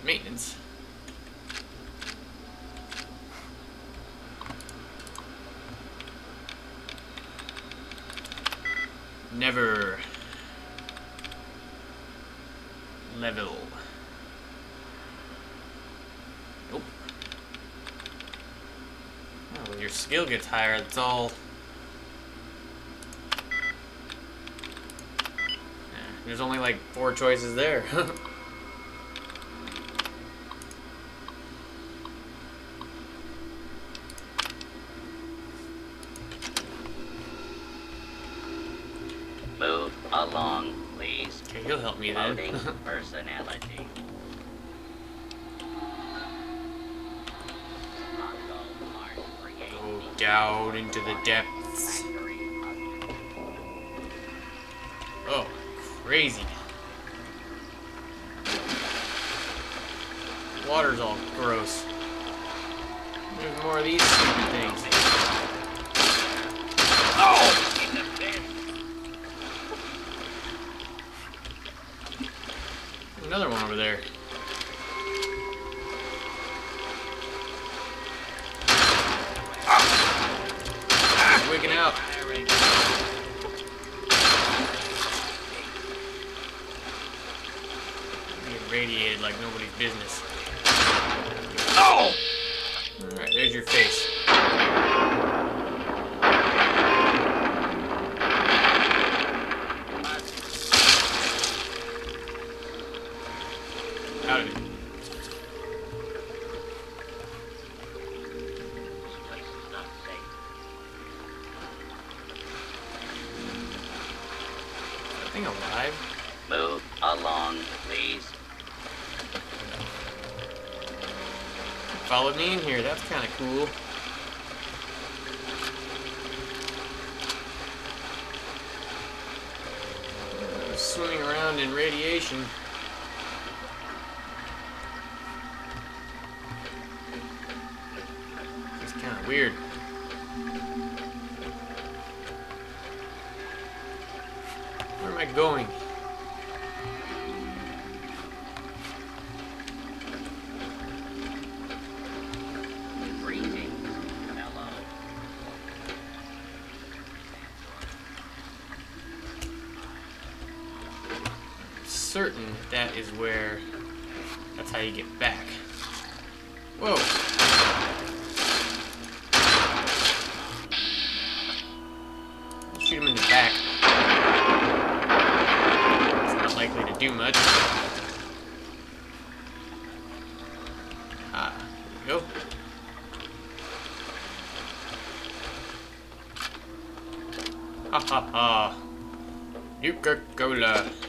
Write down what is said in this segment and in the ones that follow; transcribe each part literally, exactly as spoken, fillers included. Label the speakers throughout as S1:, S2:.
S1: maintenance. Never level. Nope. Oh, when your skill gets higher, it's all. Eh, there's only like four choices there.
S2: Move along, please.
S1: Okay, he'll help me then.
S2: Loading personality.
S1: Go down into the depths. Oh, crazy. Water's all gross. There's more of these stupid things. Oh! Another one over there. He's wigging out. Get radiated like nobody's business. Oh! Alright, there's your face. Out of it. Is that thing alive?
S2: Move along, please.
S1: Followed me in here, that's kind of cool. Uh, swimming around in radiation. It's kind of weird. Where am I going? Certain that is where that's how you get back. Whoa. Let's shoot him in the back. It's not likely to do much. Ah, there we go. Ha ha ha. Nuka-Cola.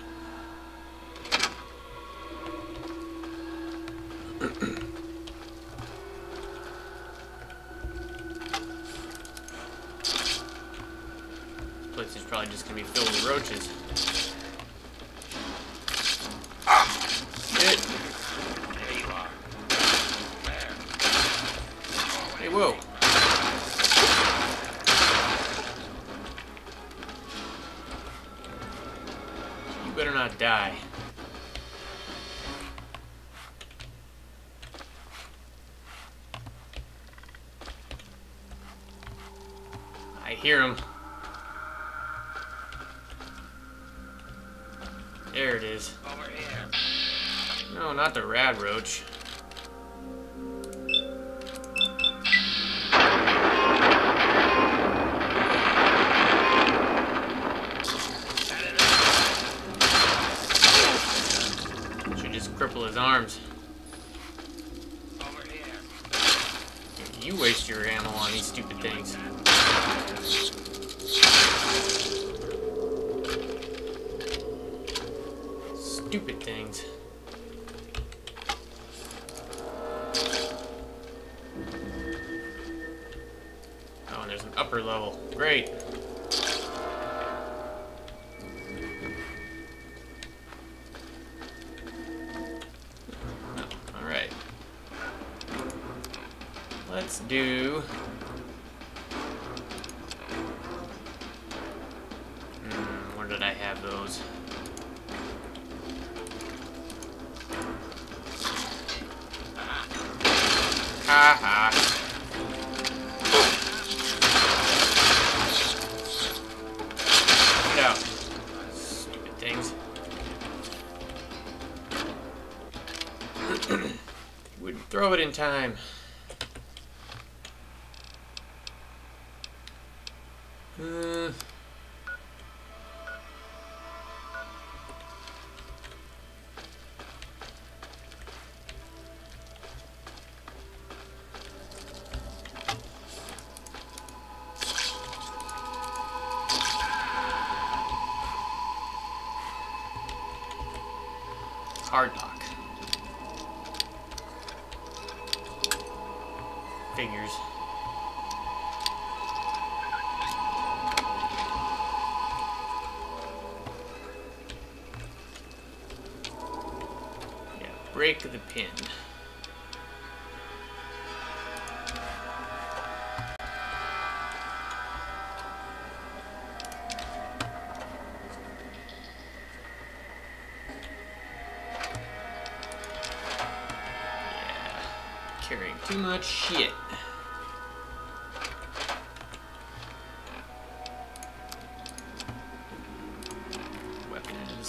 S1: Place is probably just gonna be filled with roaches. Shit.
S2: There you are. There.
S1: Hey, whoa. You better not die. I hear him. There it is.
S2: Over here.
S1: No, not the rad roach. Should just cripple his arms.
S2: Over here.
S1: You waste your ammo on these stupid things. Stupid things. Oh, and there's an upper level. Great. Oh, all right. Let's do. Hmm, where did I have those? Ha ha. Get out. Stupid things. Wouldn't throw it in time. Uh... Hard lock. Figures. Yeah, break the pin. Carrying too much shit. Weapons.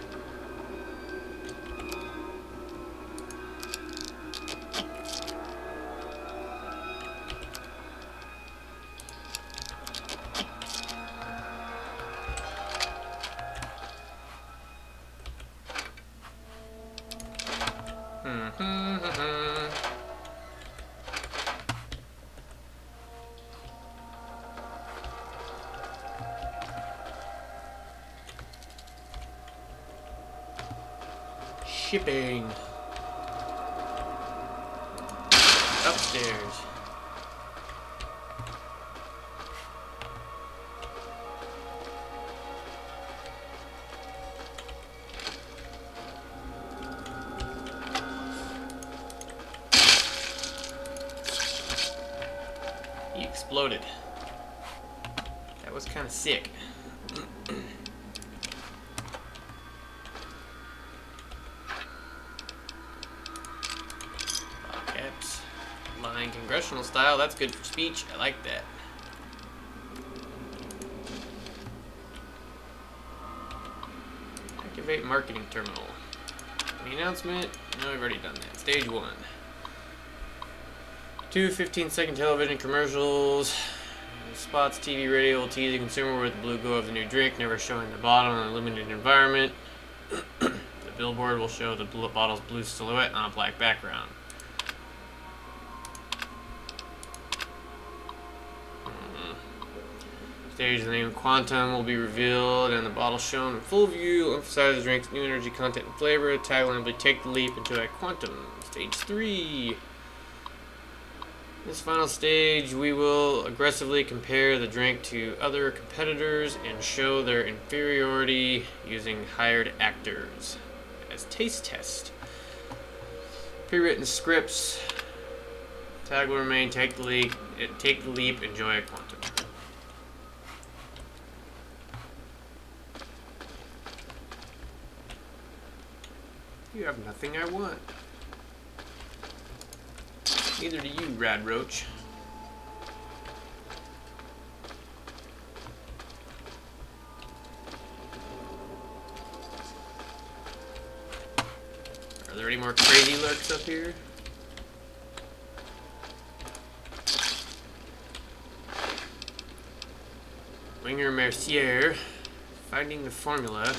S1: Mm-hmm. Shipping. Upstairs. He exploded. That was kind of sick. Line congressional style, that's good for speech. I like that. Activate marketing terminal. The announcement? No, we've already done that. Stage one. Two fifteen second television commercials. Spots, T V, radio will tease the consumer with the blue glow of the new drink, never showing the bottle in a limited environment. The billboard will show the blue bottle's blue silhouette on a black background. Stage, the name Quantum will be revealed and the bottle shown in full view. Emphasize the drink's new energy content and flavor. Tagline will be take the leap into a quantum. Stage three. This final stage, we will aggressively compare the drink to other competitors and show their inferiority using hired actors as taste test. Pre-written scripts. Tag will remain take the leap, take the leap, enjoy a quantum. You have nothing I want. Neither do you, Rad Roach. Are there any more crazy lurks up here? Winger Mercier, finding the formula.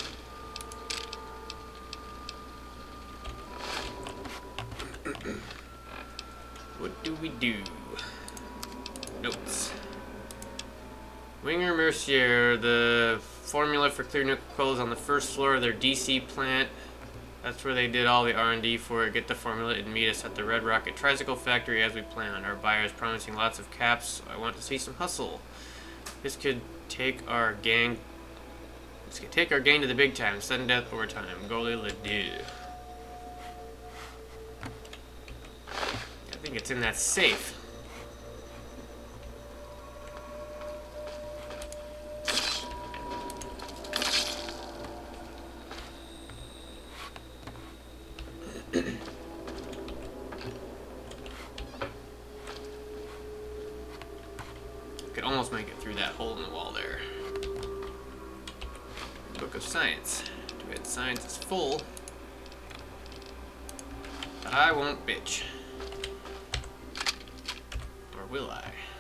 S1: What do we do? Notes. Winger Mercier, the formula for clear Nuka-Cola is on the first floor of their D C plant. That's where they did all the R and D for it. Get the formula and meet us at the Red Rocket Tricycle Factory as we planned. Our buyer is promising lots of caps. I want to see some hustle. This could take our gang. This could take our gang to the big time. Sudden death overtime. Goalie Ledoux. I think it's in that safe. Could almost make it through that hole in the wall there. Book of Science. Too bad science is full. But I won't bitch. Or will I?